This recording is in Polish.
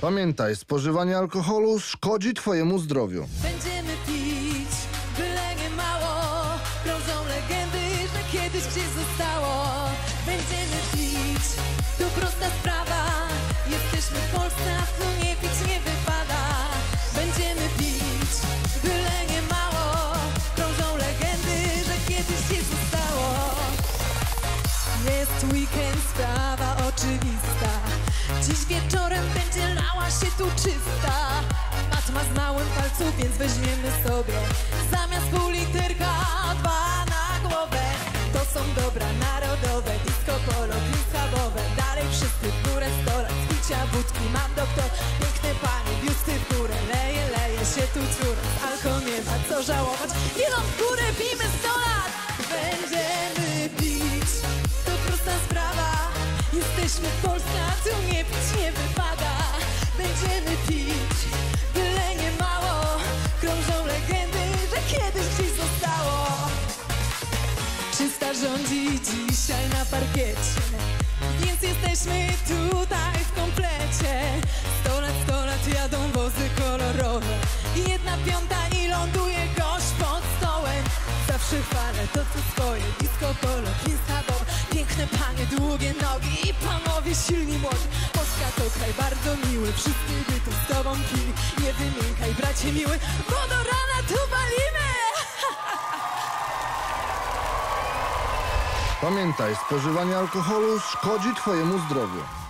Pamiętaj, spożywanie alkoholu szkodzi twojemu zdrowiu. Będziemy pić, byle nie mało. Krążą legendy, że kiedyś gdzieś zostało. Będziemy pić, to prosta sprawa. Jesteśmy w Polsce, a tu nie pić nie wypada. Będziemy pić, byle nie mało. Krążą legendy, że kiedyś gdzieś zostało. Jest weekend, sprawa oczywista. Dziś wieczorem będzie lała się tu czysta. Matma z małym palcu, więc weźmiemy sobie zamiast pół literka 2 na głowę. To są dobra narodowe, disco polo, pił schabowe. Dalej wszyscy w górę 100 lat, z picia wódki mam doktor. Piękne panie, biusty w górę, leje się tu ciura. Alko nie ma co żałować, idą w górę, pijmy 100 lat. Będziemy pić, to prosta sprawa. Jesteśmy w Polsce, a tu nie pić nie wypada. Będziemy pić, byle nie mało. Krążą legendy, że kiedyś gdzieś zostało. 300 rządzi dzisiaj na parkiecie, więc jesteśmy tutaj w komplecie. 100 lat jadą wozy kolorowe. 1/5 i ląduje gość pod stołem. Zawsze chwalę to co swoje, disco polo, pił schabowy. Piękne panie, długie nogi i panowie silni młodzi. Polska to kraj bardzo miły, wszyscy by tu z tobą pili. Nie wymiękaj bracie miły, bo do rana tu palimy. Pamiętaj, spożywanie alkoholu szkodzi twojemu zdrowiu.